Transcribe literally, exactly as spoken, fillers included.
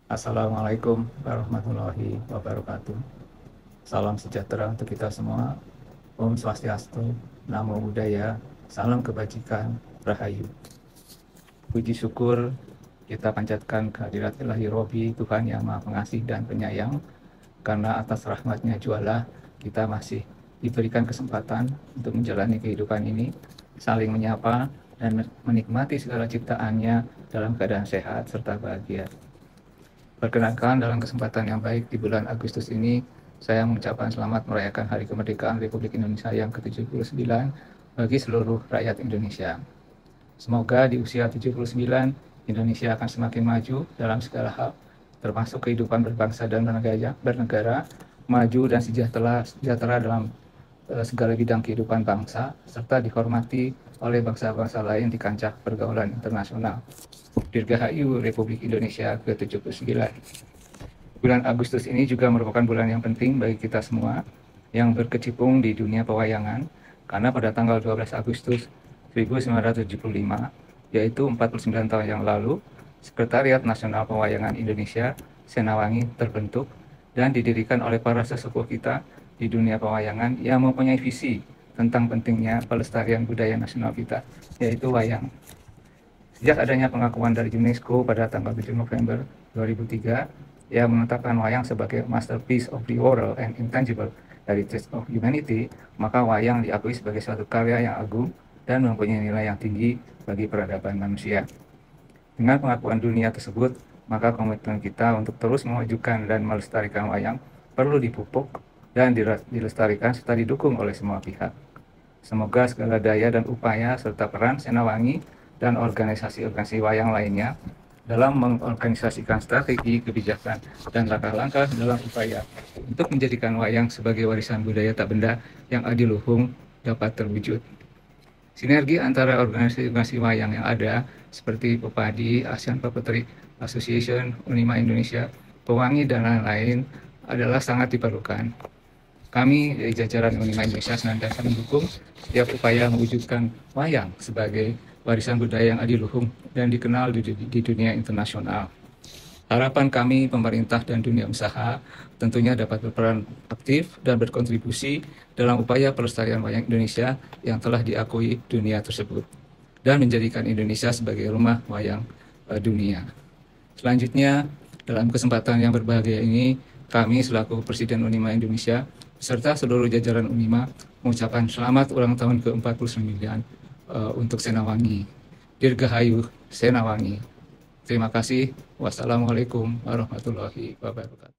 Assalamualaikum warahmatullahi wabarakatuh. Salam sejahtera untuk kita semua. Om Swastiastu, Namo Buddhaya, salam kebajikan, Rahayu. Puji syukur kita panjatkan kehadirat Ilahi Robi, Tuhan yang Maha Pengasih dan Penyayang, karena atas rahmatnya jualah kita masih diberikan kesempatan untuk menjalani kehidupan ini, saling menyapa dan menikmati segala ciptaannya dalam keadaan sehat serta bahagia. Perkenankan dalam kesempatan yang baik di bulan Agustus ini, saya mengucapkan selamat merayakan Hari Kemerdekaan Republik Indonesia yang ke tujuh puluh sembilan bagi seluruh rakyat Indonesia. Semoga di usia tujuh puluh sembilan, Indonesia akan semakin maju dalam segala hal, termasuk kehidupan berbangsa dan bernegara, bernegara maju dan sejahtera, sejahtera dalam uh, segala bidang kehidupan bangsa, serta dihormati oleh bangsa-bangsa lain di kancah pergaulan internasional. Dirgahayu Republik Indonesia ke tujuh puluh sembilan. Bulan Agustus ini juga merupakan bulan yang penting bagi kita semua yang berkecimpung di dunia pewayangan, karena pada tanggal dua belas Agustus seribu sembilan ratus tujuh puluh lima, yaitu empat puluh sembilan tahun yang lalu, Sekretariat Nasional Pewayangan Indonesia Senawangi terbentuk dan didirikan oleh para sesepuh kita di dunia pewayangan yang mempunyai visi tentang pentingnya pelestarian budaya nasional kita, yaitu wayang. Sejak adanya pengakuan dari UNESCO pada tanggal tujuh November dua ribu tiga, yang menetapkan wayang sebagai masterpiece of the oral and intangible heritage of humanity, maka wayang diakui sebagai suatu karya yang agung dan mempunyai nilai yang tinggi bagi peradaban manusia. Dengan pengakuan dunia tersebut, maka komitmen kita untuk terus memajukan dan melestarikan wayang perlu dipupuk dan dilestarikan serta didukung oleh semua pihak. Semoga segala daya dan upaya serta peran Senawangi dan organisasi-organisasi wayang lainnya dalam mengorganisasikan strategi, kebijakan, dan langkah-langkah dalam upaya untuk menjadikan wayang sebagai warisan budaya tak benda yang adiluhung dapat terwujud. Sinergi antara organisasi-organisasi wayang yang ada seperti Pepadi, ASEAN Puppetry Association, Unima Indonesia, Pewangi, dan lain-lain adalah sangat diperlukan. Kami dari jajaran Unima Indonesia senantiasa mendukung setiap upaya mewujudkan wayang sebagai warisan budaya yang adiluhung dan dikenal di, di dunia internasional. Harapan kami, pemerintah dan dunia usaha, tentunya dapat berperan aktif dan berkontribusi dalam upaya pelestarian wayang Indonesia yang telah diakui dunia tersebut, dan menjadikan Indonesia sebagai rumah wayang uh, dunia. Selanjutnya, dalam kesempatan yang berbahagia ini, kami selaku Presiden Unima Indonesia, beserta seluruh jajaran Unima, mengucapkan selamat ulang tahun ke empat puluh sembilan uh, untuk Senawangi. Dirgahayu Senawangi. Terima kasih. Wassalamualaikum warahmatullahi wabarakatuh.